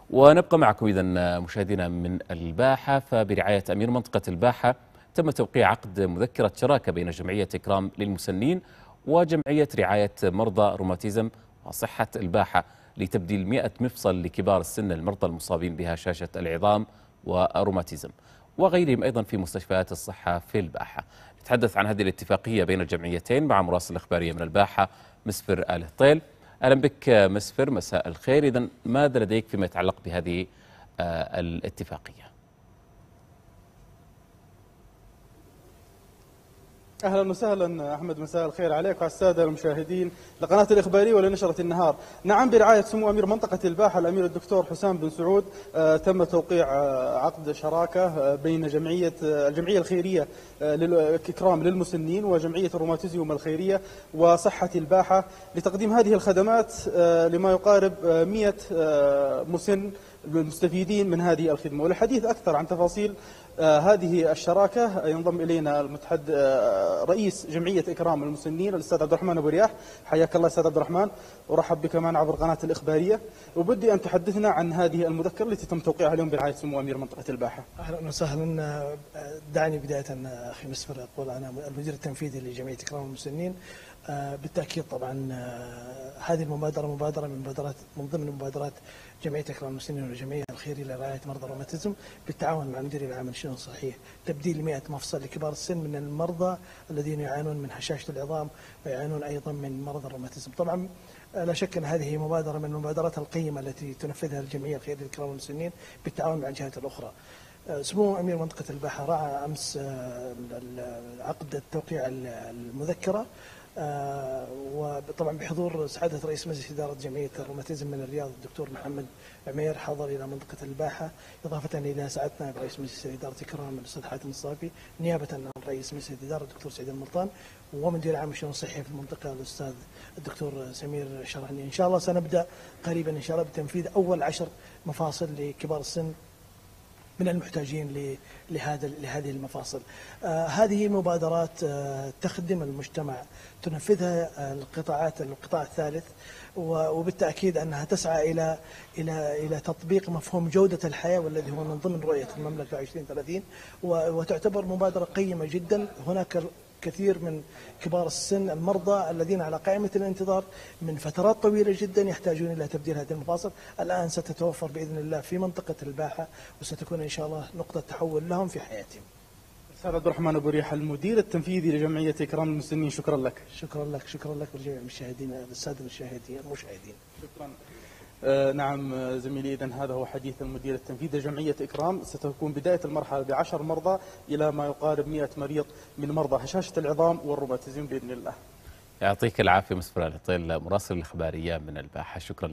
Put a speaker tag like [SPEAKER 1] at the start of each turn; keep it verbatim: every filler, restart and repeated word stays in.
[SPEAKER 1] ونبقى معكم إذا مشاهدينا من الباحة. فبرعاية أمير منطقة الباحة تم توقيع عقد مذكرة شراكة بين جمعية إكرام للمسنين وجمعية رعاية مرضى روماتيزم وصحة الباحة لتبديل مئة مفصل لكبار السن المرضى المصابين بهشاشة العظام وروماتيزم وغيرهم أيضا في مستشفيات الصحة في الباحة. نتحدث عن هذه الاتفاقية بين الجمعيتين مع مراسل الإخبارية من الباحة مسفر آل هطيل. أهلا بك مسفر، مساء الخير. إذن ماذا لديك فيما يتعلق بهذه الاتفاقية؟
[SPEAKER 2] اهلا وسهلا احمد، مساء الخير عليك وعلى الساده المشاهدين لقناه الاخباريه ولنشره النهار. نعم، برعايه سمو امير منطقه الباحه الامير الدكتور حسام بن سعود آه تم توقيع آه عقد شراكه آه بين جمعيه آه الجمعيه الخيريه آه للاكرام للمسنين وجمعيه الروماتيزيوم الخيريه وصحه الباحه لتقديم هذه الخدمات آه لما يقارب آه مئة آه مسن المستفيدين من هذه الخدمه. وللحديث اكثر عن تفاصيل آه هذه الشراكه ينضم الينا المتحدث آه رئيس جمعيه اكرام المسنين الاستاذ عبد الرحمن ابو رياح. حياك الله استاذ عبد الرحمن، ورحب بك معنا عبر قناه الاخباريه. وبدي ان تحدثنا عن هذه المذكره التي تم توقيعها اليوم برعايه سمو امير منطقه الباحه.
[SPEAKER 3] اهلا وسهلا. دعني بدايه اخي مسفر اقول انا المدير التنفيذي لجمعيه اكرام المسنين. بالتاكيد طبعا هذه المبادره مبادره من مبادرات من ضمن مبادرات جمعيه اكرام المسنين والجمعيه الخيريه لرعايه مرضى الروماتيزم بالتعاون مع المدير العام للشؤون الصحيه، تبديل مئة مفصل لكبار السن من المرضى الذين يعانون من هشاشه العظام ويعانون ايضا من مرض الروماتيزم. طبعا لا شك ان هذه مبادره من المبادرات القيمه التي تنفذها الجمعيه الخيريه لاكرام المسنين بالتعاون مع الجهات الاخرى. سمو امير منطقه الباحه راعى امس عقد التوقيع المذكره، آه وطبعا بحضور سعادة رئيس مجلس إدارة جمعية الروماتيزم من الرياض الدكتور محمد عمير، حضر إلى منطقة الباحة، إضافة إلى سعادتنا برئيس مجلس إدارة إكرام الأستاذ حاتم الصافي، نيابة عن رئيس مجلس الإدارة الدكتور سعيد الملطان، ومدير عام الشؤون الصحية في المنطقة الأستاذ الدكتور سمير شرعني. إن شاء الله سنبدأ قريبا إن شاء الله بتنفيذ أول عشر مفاصل لكبار السن من المحتاجين لهذا لهذه المفاصل. آه هذه مبادرات آه تخدم المجتمع تنفذها القطاعات القطاع الثالث، وبالتاكيد انها تسعى الى الى الى تطبيق مفهوم جوده الحياه والذي هو من ضمن رؤيه المملكه عشرين ثلاثين، وتعتبر مبادره قيمه جدا. هناك كثير من كبار السن المرضى الذين على قائمة الانتظار من فترات طويلة جدا يحتاجون إلى تبديل هذه المفاصل. الآن ستتوفر بإذن الله في منطقة الباحة وستكون إن شاء الله نقطة تحول لهم في حياتهم.
[SPEAKER 2] أستاذ عبد الرحمن أبو ريح المدير التنفيذي لجمعية إكرام المسنين، شكرا لك.
[SPEAKER 3] شكرا لك شكرا لك ولجميع المشاهدين السادة المشاهدين المشاهدين.
[SPEAKER 2] شكرا. آه نعم زميلي، إذن هذا هو حديث المدير التنفيذي لجمعية إكرام. ستكون بداية المرحلة بعشر مرضى إلى ما يقارب مئة مريض من مرضى هشاشة العظام والروماتيزم بإذن الله.
[SPEAKER 1] يعطيك العافية مسفر آل هطيل، مراسل الإخبارية من الباحة، شكرا.